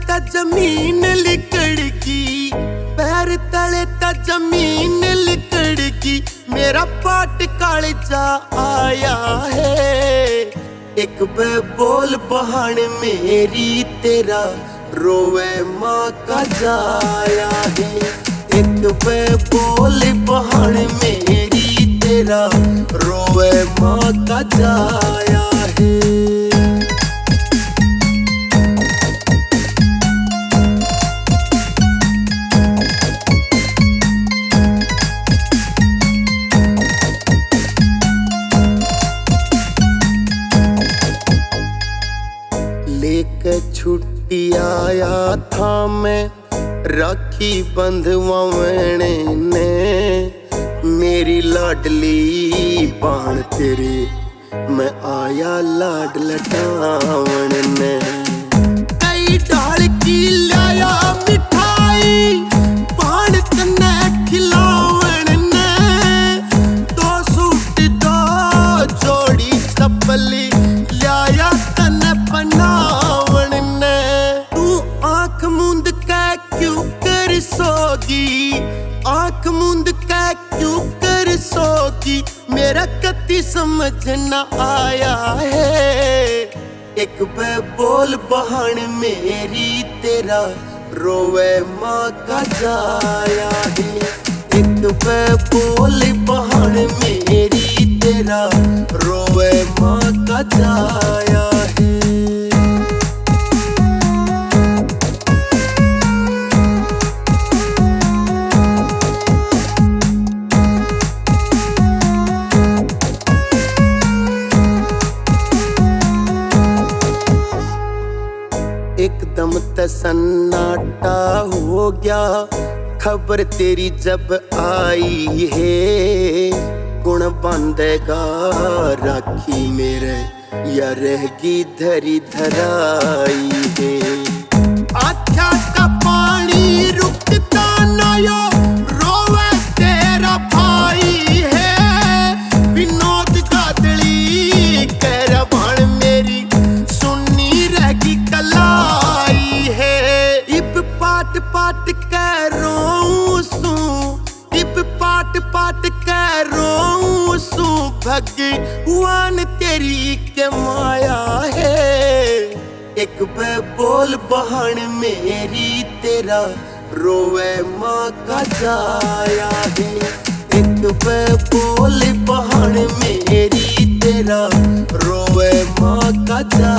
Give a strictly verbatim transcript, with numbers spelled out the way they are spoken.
ता जमीन लिकड़की, पैर तले ता जमीन लिकड़की, मेरा पाट कालजा आया है। एक बे बोल बहान मेरी तेरा रोवे माँ का जाया है। एक बे बोल बहान मेरी तेरा रोवे माँ का जाया है। लेके छुट्टी आया था मैं, राखी बंधवाने ने, मेरी लाडली बाण तेरे मैं आया लाड लटावन ने। कई डाल की लाया मिठाई बाण तने खिलावन ने, दो सूट दो जोड़ी चप्पली लाया तने बनावन ने। तू आंख मूंद के क्यों कर सोगी, आंख मूंद के क्यों कर सोगी, मेरा कति समझ न आया है। एक बे बोल बहान मेरी तेरा रोवे माँ का जाया है। एक बे बोल बहान मेरी तेरा रोवे माँ का जाया है। एकदम तसन्नाटा हो गया खबर तेरी जब आई है। गुण बांधेगा राखी मेरे या रहेगी धरी धराई है। आख्या का पानी रुकता ना यो रोवे तेरा भाई है। विनोद गादड़ी कह बाण मेरी सुन्नी रहेगी कलाई है। इब पाट पाट कह रोऊं सू, इब पाट पाट कह रोऊं सू, भगवान तेरी के माया है। एक बे बोल बहान मेरी तेरा रोवे माँ का जाया है। एक बे बोल बहान मेरी तेरा रोवे माँ का जाया।